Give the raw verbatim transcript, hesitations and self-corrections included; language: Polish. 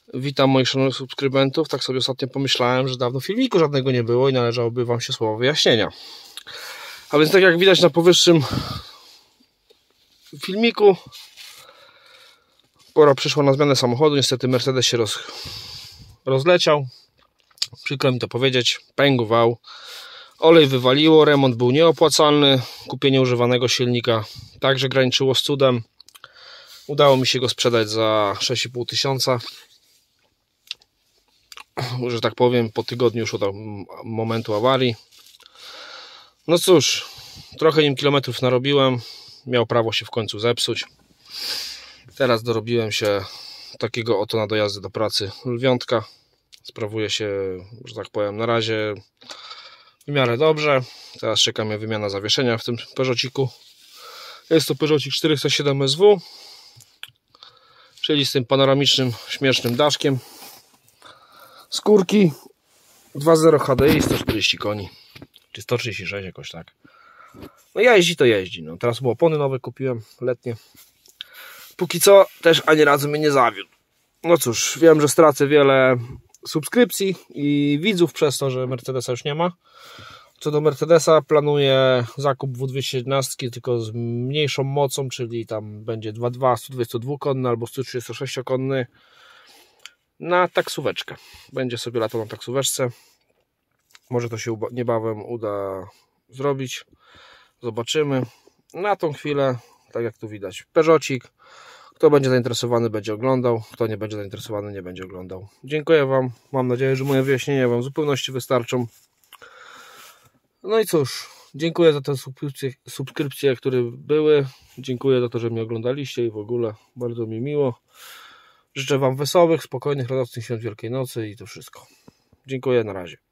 Witam moich szanownych subskrybentów. Tak sobie ostatnio pomyślałem, że dawno filmiku żadnego nie było i należałoby wam się słowo wyjaśnienia. A więc tak jak widać na powyższym filmiku, pora przyszła na zmianę samochodu. Niestety Mercedes się roz, rozleciał. Przykro mi to powiedzieć. Pękł wał. Olej wywaliło, remont był nieopłacalny. Kupienie używanego silnika także graniczyło z cudem. Udało mi się go sprzedać za sześć i pół tysiąca. Że tak powiem, po tygodniu już od momentu awarii. No cóż, trochę nim kilometrów narobiłem. Miał prawo się w końcu zepsuć. Teraz dorobiłem się takiego oto na dojazdy do pracy lwiątka. Sprawuje się, że tak powiem, na razie w miarę dobrze. Teraz czeka mnie wymiana zawieszenia w tym Peugeotiku. Jest to Peugeotik czterysta siedem S W, czyli z tym panoramicznym, śmiesznym daszkiem. Skórki dwa zero H D I, sto czterdzieści koni, czy sto trzydzieści sześć jakoś tak. No jeździ to jeździ. No, teraz mu opony nowe kupiłem, letnie. Póki co też ani razu mnie nie zawiódł. No cóż, wiem, że stracę wiele subskrypcji i widzów przez to, że Mercedesa już nie ma. Co do Mercedesa, planuję zakup W dwieście jedenaście, tylko z mniejszą mocą, czyli tam będzie dwa dwa, sto dwadzieścia dwa konny albo sto trzydzieści sześć konny. Na taksóweczkę. Będzie sobie latał na taksóweczce. Może to się niebawem uda zrobić. Zobaczymy. Na tą chwilę, tak jak tu widać, Peugeotik. Kto będzie zainteresowany, będzie oglądał. Kto nie będzie zainteresowany, nie będzie oglądał. Dziękuję wam. Mam nadzieję, że moje wyjaśnienia wam w zupełności wystarczą. No i cóż, dziękuję za te subskrypcje, subskrypcje, które były. Dziękuję za to, że mnie oglądaliście i w ogóle bardzo mi miło. Życzę wam wesołych, spokojnych, radosnych świąt Wielkiej Nocy i to wszystko. Dziękuję, na razie.